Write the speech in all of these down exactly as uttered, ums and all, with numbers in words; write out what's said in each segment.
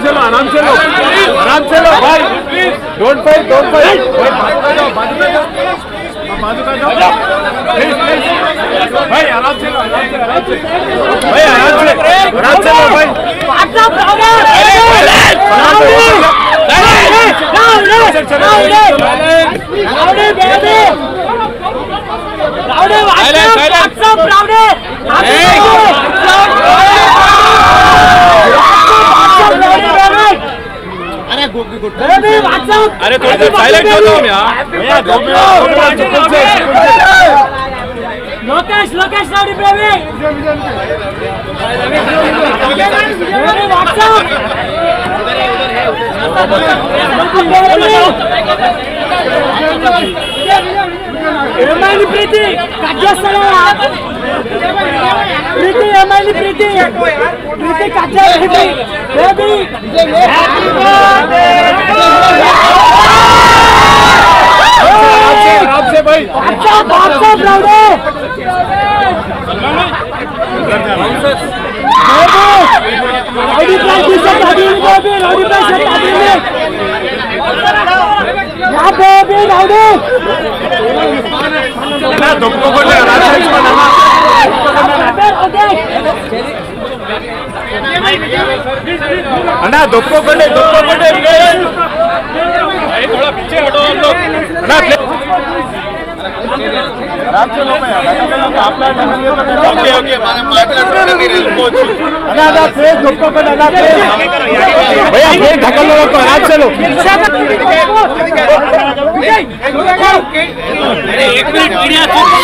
चलो आराम से लो आराम से लो भाई डोंट फाइट डोंट फाइट भाई आराम से लो आराम से आराम से भाई आराम से आराम से लो भाई अरे थोड़ा साइलेंट हो तुम यार लोकेश लोकेश राउडी बेबी ఏమైంది ప్రీతి కట్ చేస్తావా ప్రీతి ఏమైంది ప్రీతి ప్రీతి కట్ చేయండి బేబీ హ్యాపీ బర్త్డే आपसे भाई अच्छा बादशाह ब्राउडे राउडी प्राइस से शादी में बेबी राउडी प्राइस से शादी में या बेबी राउडी ना दुक्को बोले राजेश बनाना अन्ना दुक्को बोले दुक्को बोले भाई थोड़ा पीछे हटो हम लोग अन्ना रात से लोग ओके ओके మనం మాట్లాడుతున్నా మీరు వెళ్ళిపోవచ్చు అన్నా అన్నా ప్లీజ్ दुक्को बोले అన్నా ప్లీజ్ भैया ये ढकल लो तो रात से लो अरे एक मिनट मीडिया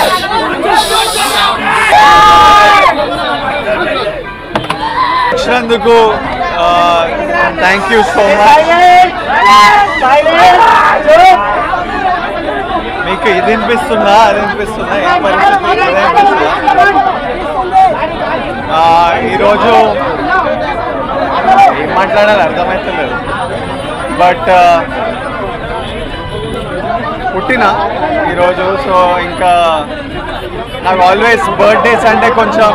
వచ్చినందుకు థ్యాంక్ యూ సో మచ్. మీకు ఇది వినిపిస్తుందా అది వినిపిస్తుందా ఏ పరిస్థితి ఈరోజు ఏం మాట్లాడాలి అర్థమవుతలేదు. బట్ పుట్టిన ఈరోజు సో ఇంకా నాకు ఆల్వేస్ బర్త్డేస్ అంటే కొంచెం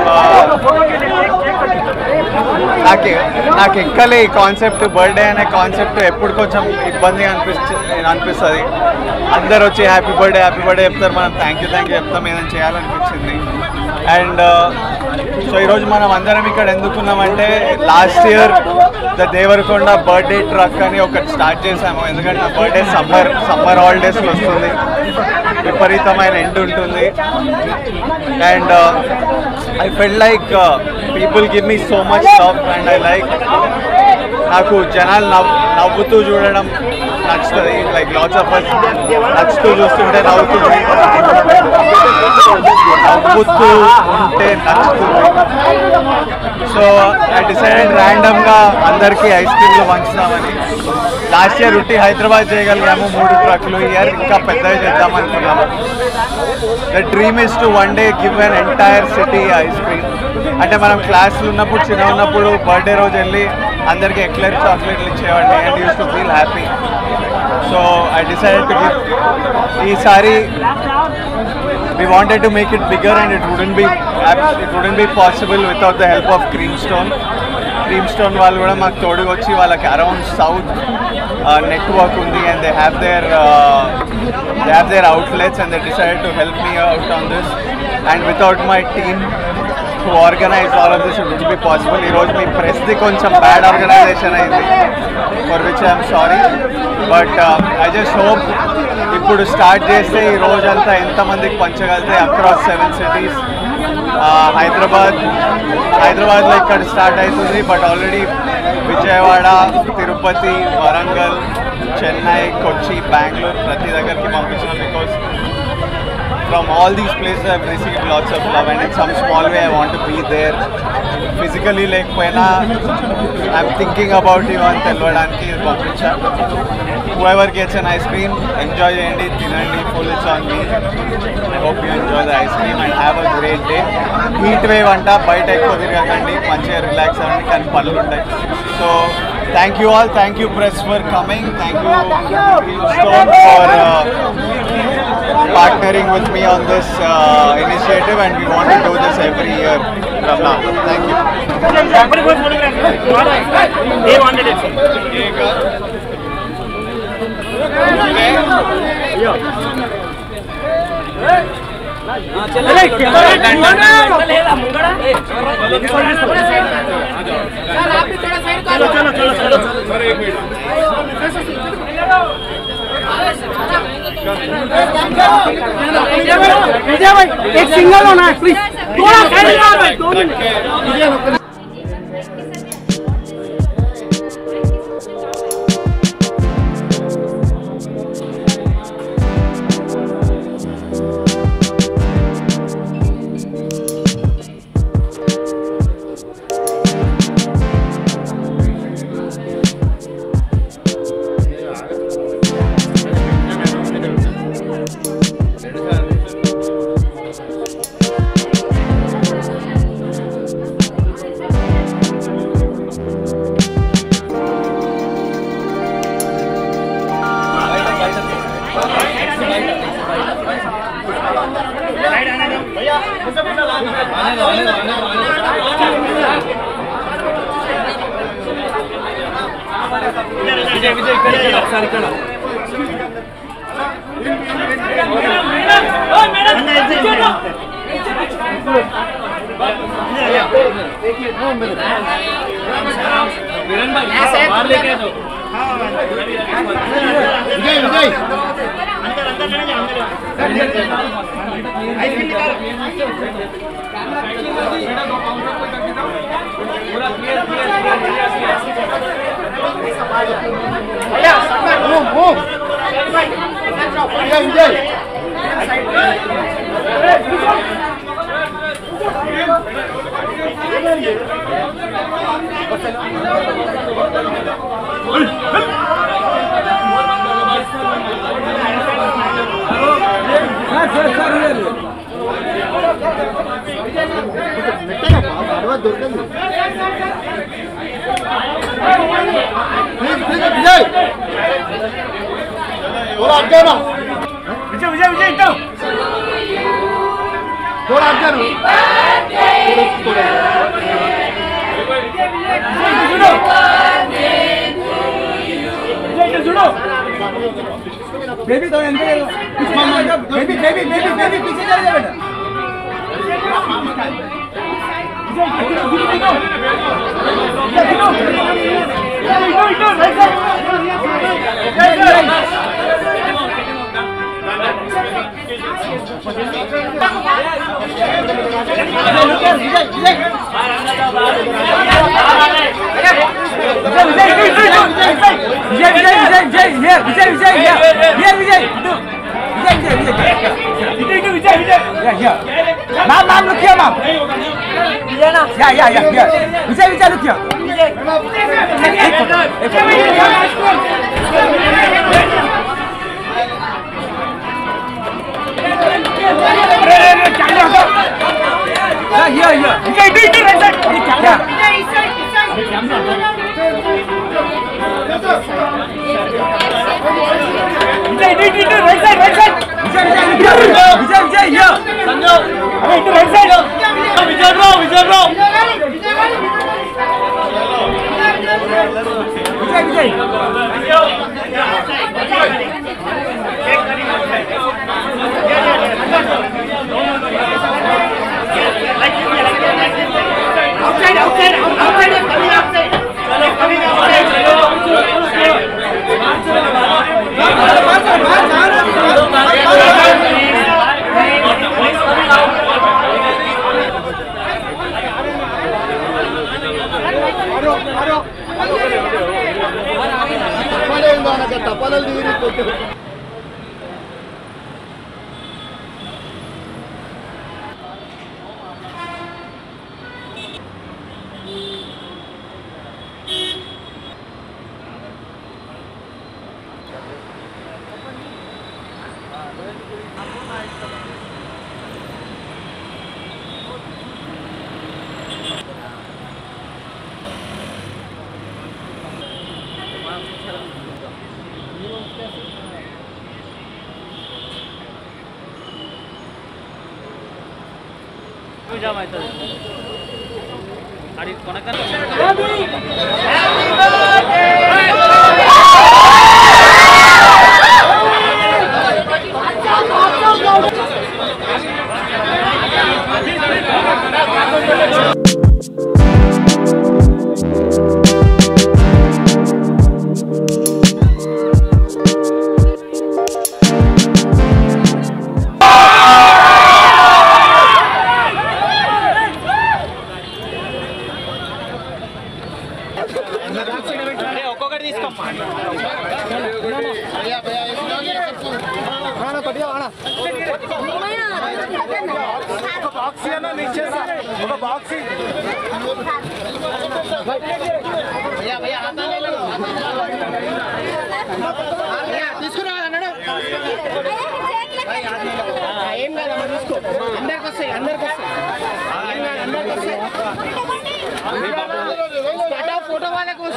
నాకు నాకు ఎక్కలే ఈ కాన్సెప్ట్ బర్త్డే అనే కాన్సెప్ట్ ఎప్పుడు కొంచెం ఇబ్బందిగా అనిపిస్తు అనిపిస్తుంది. అందరు వచ్చి హ్యాపీ బర్త్డే హ్యాపీ బర్త్డే చెప్తారు, మనం థ్యాంక్ యూ థ్యాంక్ యూ చెప్తాం, ఏదైనా చేయాలనిపించింది. అండ్ సో ఈరోజు మనం అందరం ఇక్కడ ఎందుకున్నామంటే last year the Deverakonda birthday truck అని ఒకటి స్టార్ట్ చేసాము. ఎందుకంటే నా బర్త్డే సమ్మర్ సమ్మర్ హాలిడేస్లో వస్తుంది, విపరీతమైన ఎండ్ ఉంటుంది. And I fell like people give me so much love and I like నాకు జనాలు నవ్వు నవ్వుతూ చూడడం నచ్చుతుంది. లైక్ లాట్స్ ఆఫ్ అస్ నచ్చుతూ చూస్తుంటే నవ్వుతుంది, నవ్వుతూ ఉంటే నచ్చుతుంది. సో ఐ డిసైడెడ్ ర్యాండమ్గా అందరికీ ఐస్ క్రీమ్లు పంచుతామని. లాస్ట్ ఇయర్ ఉట్టి హైదరాబాద్ చేయగలిగాము మూడు ట్రక్లు, ఇయర్ ఇంకా పెద్దగా చేద్దాం అనుకున్నాము. The dream is to one day give an entire city ice cream. అంటే మనం క్లాసులు ఉన్నప్పుడు చిన్న ఉన్నప్పుడు బర్త్డే రోజు వెళ్ళి అందరికీ ఎక్లెర్ చాక్లెట్లు ఇచ్చేవాడిని and use to feel happy. So I decided to give ఈసారి we wanted to make it bigger and it wouldn't be it wouldn't be possible without the help of Creamstone. Creamstone వాళ్ళు కూడా మాకు తోడుగా వచ్చి వాళ్ళకి around south network ఉంది and they have their uh, they have their outlets and they decided to help me out on this. And without my team who organized all of this it wouldn't be possible. ఈ రోజు మీ press ది కొంచెం bad organisation అయింది, for which I am sorry, but uh, I just hope ఇప్పుడు start చేస్తే ఈ రోజంతా ఎంతమందికి పంచగలితే అక్రాస్ సెవెన్ సిటీస్. హైదరాబాద్ హైదరాబాద్లో ఇక్కడ స్టార్ట్ అవుతుంది, బట్ ఆల్రెడీ విజయవాడ, తిరుపతి, వరంగల్, చెన్నై, కొచ్చి, బెంగళూరు ప్రతి దగ్గరికి పంపించాను. Because from all these places I have received lots of love and in some small way I want to be there physically. లేకపోయినా I'm thinking about you అని తెలవడానికి పంపించాను. whoever gets an ice cream enjoy చేయండి, తినండి, full it's on me. I hope you enjoy the ice cream and have a great day. heat wave అంట, బయట ఎక్కువ తిరగకండి, మంచిగా relax అవ్వండి, కానీ పనులు ఉంటాయి. So thank you all, thank you press for coming, thank you Creamstone for uh, partnering with me on this uh, initiative, and we want to do this every year from now. Thank you. Vijay भाई एक single होना है please थोड़ा side में भाई दो minute Vijay Vijay ఒకసారి ఇక్కడ वीरेन भाई बाहर लेके दो विजय विजय अंदर अंदर नहीं अंदर आइसक्रीम निकालो पूरा क्लियर क्लियर भैया मूव मूव विजय विजय विजय विजय विजय एकदम थोड़ा आगे रो बेबी तो अंदर बेबी बेबी बेबी बेबी पीछे चले जाओ नाम नाम लिखिए मैम या या या विजय विजय लिखिए here here Vijay Vijay Vijay Vijay Vijay right side right side Vijay Vijay Vijay here Sanjay अरे इधर right side Vijay bro Vijay bro Vijay Vijay outside outside outside coming outside चलो coming outside తపాలలో దిగిపోతుంది जाम आयता फोटो वाले को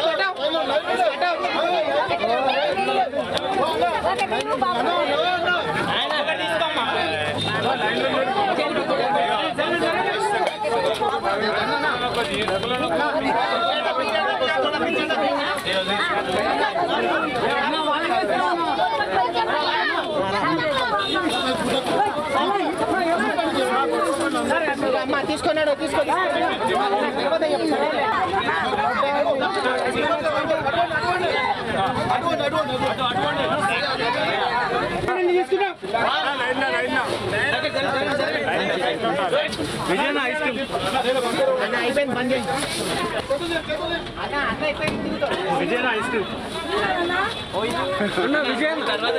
తీసుకున్నాడు తీసుకొని విజయనా ఐస్ క్రీమ్ అయిపోయింది బంద్ చేయి విజయనా ఐస్ క్రీమ్ విజయన్ తర్వాత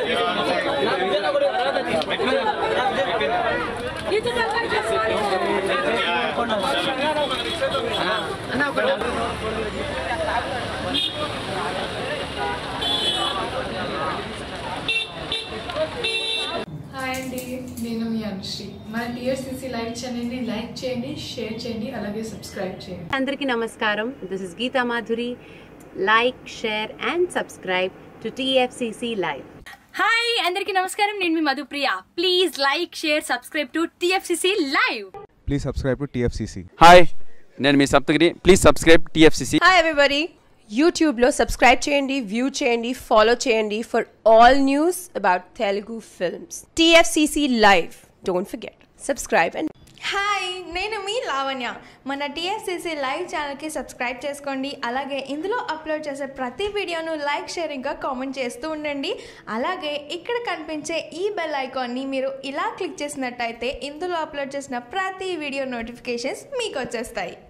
హాయ్ అండి, నేను మీ అనుశ్రీ. మన టీఆర్సీసీ లైవ్ ఛానల్ని లైక్ చేయండి, షేర్ చేయండి, అలాగే సబ్స్క్రైబ్ చేయండి. అందరికీ నమస్కారం. This is Geetha Madhuri. Like, share and subscribe to TFCC live. Hi అందరికీ నమస్కారం, నేను మీ Madhupriya. Please like, share, subscribe to TFCC live. Please subscribe to TFCC. Hi, నేను మీ Saptagiri. Please subscribe TFCC. Hi everybody, యూట్యూబ్లో సబ్స్క్రైబ్ చేయండి, వ్యూ చేయండి, ఫాలో చేయండి for all news about Telugu films. TFCC live, don't forget subscribe. And hi, నేను మీ లావణ్య. మన TFCC live ఛానల్కి సబ్స్క్రైబ్ చేసుకోండి. అలాగే ఇందులో అప్లోడ్ చేసే ప్రతి వీడియోను లైక్, షేర్ ఇంకా కామెంట్ చేస్తూ ఉండండి. అలాగే ఇక్కడ కనిపించే ఈ బెల్ ఐకాన్ని మీరు ఇలా క్లిక్ చేసినట్టయితే ఇందులో అప్లోడ్ చేసిన ప్రతి వీడియో నోటిఫికేషన్స్ మీకు వచ్చేస్తాయి.